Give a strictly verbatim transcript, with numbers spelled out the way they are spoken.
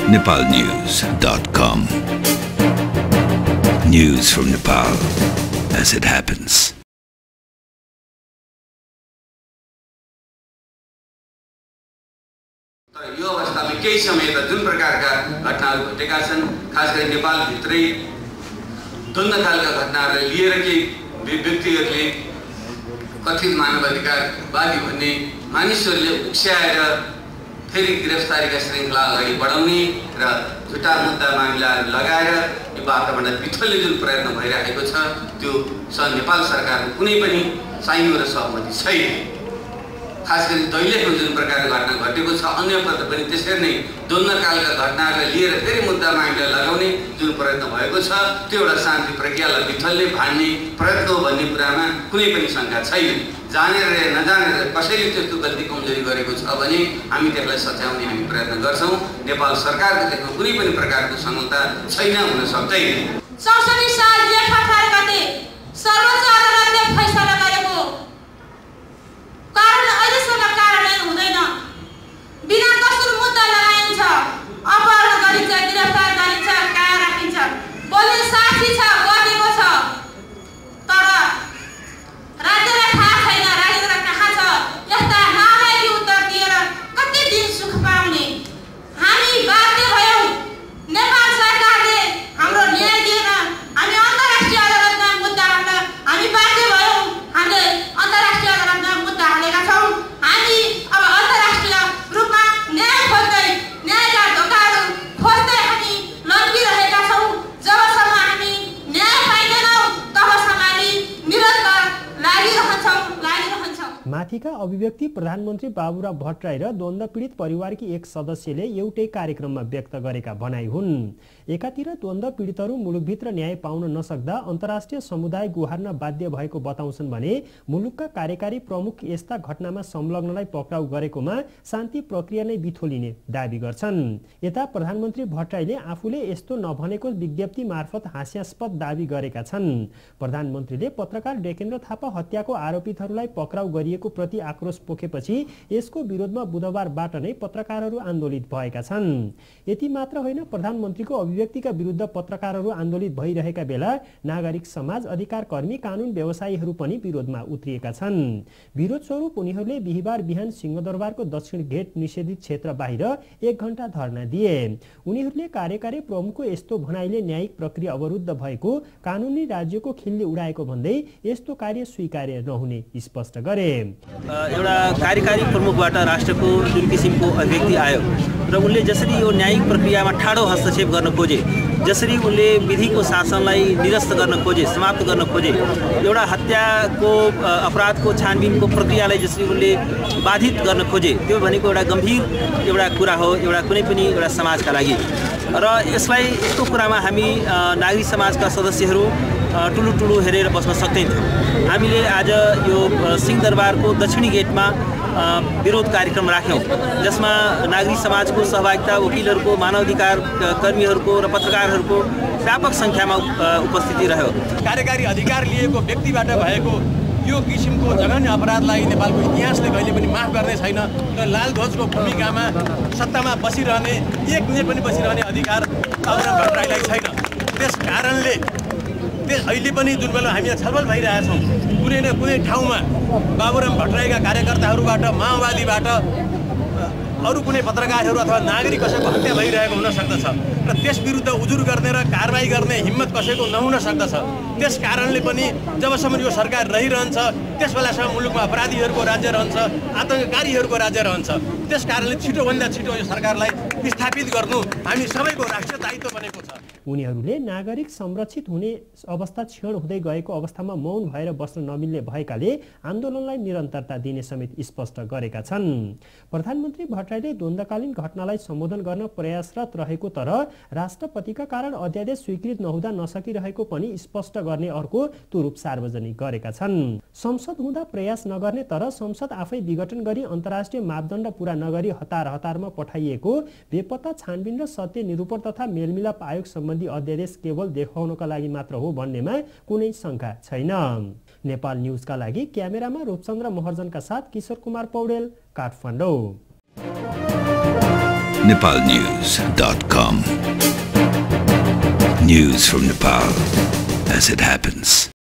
nepal news dot com. News from Nepal as it happens. यो अवस्थामा केही समय त जुन प्रकारका घटनाहरू घटेका छन्, खास गरी नेपालभित्रै द्वन्द्वकालका घटनाहरूलाई लिएर केही व्यक्तिहरूले कथित मानवाधिकारवादी भन्ने मानिसहरूले उक्स्याएर फेरि गिरफ्तारीका श्रृङ्खला अगाडि बढाउने र झुटा मुद्दा मामिलाहरू लगाएर यो वातावरण बिथोल्ने जुन प्रयत्न भइरहेको छ, त्यो स नेपाल सरकारको कुनै पनि साइनो र सहमति छैन। खास गरी दैलेखमा जुन प्रकारको घटना घटेको छ, अन्यपट्टि पनि त्यसरी नै द्वन्द्वकालका घटनाहरूलाई लिएर फेरि मुद्दा मामिला लगाउने जुन प्रयत्न भएको छ, त्यो एउटा शान्ति प्रक्रियालाई बिथल्ने भाड्ने प्रयत्न हो भन्ने कुरामा कुनै पनि शङ्का छैन। जानेर नजानेर कसैले त्यस्तो गल्ती कमजोरी गरेको छ भने हामी त्यसलाई सच्याउने हामी प्रयत्न गर्छौँ। नेपाल सरकारको त्यसमा कुनै पनि प्रकारको संलग्नता छैन, हुन सक्दैन। चौसठी साल जेठ अठार गते सर्वोच्च अदालतले फैसला गरेको कारण अहिलेसम्म कार्यान्वयन हुँदैन। बिना कसुर मुद्दा लगाइन्छ, अपहरण गरिन्छ, गिरफ्तार गरिन्छ, कहाँ राखिन्छ। बोल्ने साक्षी छ, बटेको छ, तर राज्यलाई थाहा छैन राजेन्द्र कहाँ छ। यस्ता नालायकी उत्तर दिएर कति दिन सुख पाउने। हामी बाध्य भयौँ, नेपाल सरकारले हाम्रो न्याय दिएन, हामी अन्तर्राष्ट्रिय अदालतमा मुद्दा हाल्न हामी बाध्य भयौँ। हामीले अन्तर्राष्ट्रिय अदालतमा मुद्दा हालेका छौँ। हामी अब अन्तर्राष्ट्रिय रूपमा न्याय खोज्दै, न्यायका ढोकाहरू खोज्दै हामी लम्किरहेका छौँ। जबसम्म हामी न्याय पाइँदैनौँ तबसम्म हामी निरन्तर लागिरहन्छौँ लागिरहन्छौँ माथिका अभिव्यक्ति प्रधानमन्त्री बाबुराव भट्टराई र द्वन्द्व पीडित परिवारकी एक सदस्यले एउटै कार्यक्रममा व्यक्त गरेका भनाइ हुन्। एकातिर द्वन्द्व पीडितहरू मुलुकभित्र न्याय पाउन नसक्दा अन्तर्राष्ट्रिय समुदाय गुहार्न बाध्य भएको बताउँछन् भने मुलुकका कार्यकारी प्रमुख यस्ता घटनामा संलग्नलाई पक्राउ गरेकोमा शान्ति प्रक्रिया नै बिथोलिने दाबी गर्छन्। यता प्रधानमन्त्री भट्टराईले आफूले यस्तो नभनेको विज्ञप्ति मार्फत हास्यास्पद दाबी गरेका छन्। प्रधानमन्त्रीले पत्रकार डेकेन्द्र थापा हत्याको आरोपितहरूलाई पक्राउ गरिएको प्रति आक्रोश पोखेपछि यसको विरोधमा बुधबारबाट नै पत्रकारहरू आन्दोलित भएका छन्। यति मात्र होइन, प्रधानमन्त्रीको अभिव्यक्तिका विरुद्ध पत्रकारहरू आन्दोलित भइरहेका बेला नागरिक समाज, अधिकार कर्मी, कानुन व्यवसायीहरू पनि विरोधमा उत्रिएका छन्। विरोध स्वरूप उनीहरूले बिहिबार बिहान सिंहदरबारको दक्षिण गेट निषेधित क्षेत्र बाहिर एक घण्टा धरना दिए। उनीहरूले कार्यकारी प्रमुखको यस्तो भनाइले न्यायिक प्रक्रिया अवरुद्ध भएको, कानुनी राज्यको खिल्ली उडाएको भन्दै यस्तो कार्य स्वीकार्य नहुने स्पष्ट गरे। एउटा कार्यकारी प्रमुखबाट राष्ट्रको जुन किसिमको अभिव्यक्ति आयो र उनले जसरी यो न्यायिक प्रक्रियामा ठाडो हस्तक्षेप गर्न खोजे, जसरी उनले विधिको शासनलाई निरस्त गर्न खोजे, समाप्त गर्न खोजे, एउटा हत्याको अपराधको छानबिनको प्रक्रियालाई जसरी उनले बाधित गर्न खोजे, त्यो भनेको एउटा गम्भीर एउटा कुरा हो एउटा कुनै पनि एउटा समाजका लागि। र यसलाई यस्तो कुरामा हामी नागरिक समाजका सदस्यहरू टुलु टुलु हेरेर बस्न सक्दैनथ्यौँ। हामीले आज यो सिंहदरबारको दक्षिणी गेटमा विरोध कार्यक्रम राख्यौँ, जसमा नागरिक समाजको सहभागिता, वकिलहरूको, मानवाधिकार कर्मीहरूको र पत्रकारहरूको व्यापक सङ्ख्यामा उपस्थिति रह्यो। कार्यकारी अधिकार लिएको व्यक्तिबाट भएको यो किसिमको जघन्य अपराधलाई नेपालको इतिहासले कहिले पनि माफ गर्ने छैन र लालध्वजको भूमिकामा सत्तामा बसिरहने, एक मिनट पनि बसिरहने अधिकार बाबुराम भट्टराईलाई छैन। त्यस कारणले त्यस अहिले पनि जुन बेला हामी छलफल भइरहेछौँ, कुनै न कुनै ठाउँमा बाबुराम भट्टराईका कार्यकर्ताहरूबाट, माओवादीबाट, अरू कुनै पत्रकारहरू अथवा नागरिक कसैको हत्या भइरहेको हुन सक्दछ र त्यस विरुद्ध उजुर गर्ने र कारबाही गर्ने हिम्मत कसैको नहुन सक्दछ। त्यस कारणले पनि जबसम्म यो सरकार रहिरहन्छ त्यस बेलासम्म मुलुकमा अपराधीहरूको राज्य रहन्छ, आतङ्ककारीहरूको राज्य रहन्छ। त्यस कारणले छिटोभन्दा छिटो यो सरकारलाई विस्थापित गर्नु हामी सबैको राष्ट्रिय दायित्व बनेको छ। उनीहरूले नागरिक संरक्षित हुने अवस्था क्षीण हुँदै गएको अवस्थामा मौन भएर बस्न नमिल्ने भएकाले आन्दोलनलाई निरन्तरता दिने समेत स्पष्ट गरेका छन्। प्रधानमन्त्री भट्टराईले द्वन्द्वकालीन घटनालाई सम्बोधन गर्न प्रयासरत रहेको तर राष्ट्रपतिका कारण अध्यादेश स्वीकृत नहुँदा नसकिरहेको पनि स्पष्ट गर्ने अर्को तुरुप सार्वजनिक गरेका छन्। संसद हुँदा प्रयास नगर्ने तर संसद आफै विघटन गरी अन्तर्राष्ट्रिय मापदण्ड पूरा नगरी हतार हतारमा पठाइएको बेपत्ता छानबिन र सत्य निरूपण तथा मेलमिलाप आयोग सम्बन्धी अध्यादेश केवल देखाउनका लागि मात्र हो भन्नेमा कुनै शङ्का छैन। नेपाल न्युजका लागि क्यामेरामा रूपचन्द्र महर्जनका साथ Kishor Kumar Paudel, Kathmandu. Nepal news dot com. News from Nepal as it happens.